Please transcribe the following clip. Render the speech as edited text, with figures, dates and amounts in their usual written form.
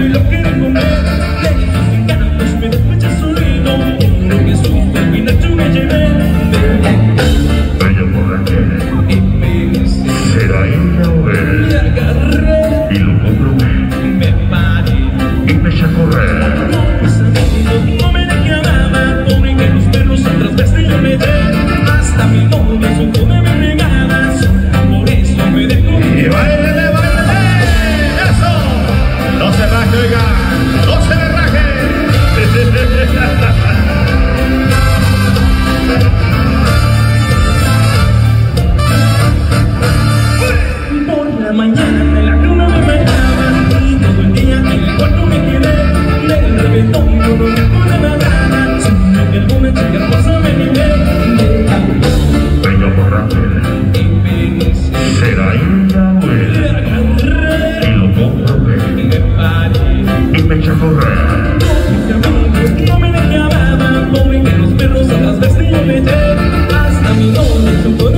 y lo quiero comer. De sus encantos me despecha solito. Lo que supo al final yo me llevé. Bella borrachera. Y me dice, Será ella o él. me agarré, Y lo comprobé. me paré. Y me eché a correr. Mis amigos no me reclamaban, pobre que los perros otras veces yo me dé. Hasta mi novia su toda me regaba, por eso me dejó. ¡Y bailele, bailele! ¡Eso! ¡No se raje, oiga! ¡No se me raje! Por la mañana la luna me bailaba y todo el día en el cuarto me quedé. Del reventón yo no me acordaba nada, sino que el momento que hermosa me miré. Bella borrachera. Y me dice, Será ella o me él. agarré, Y lo comprobé. me paré. Y me eché a correr. Mis amigos no me dejaban, pobre que los perros otras veces yo me eché. Hasta mi novia su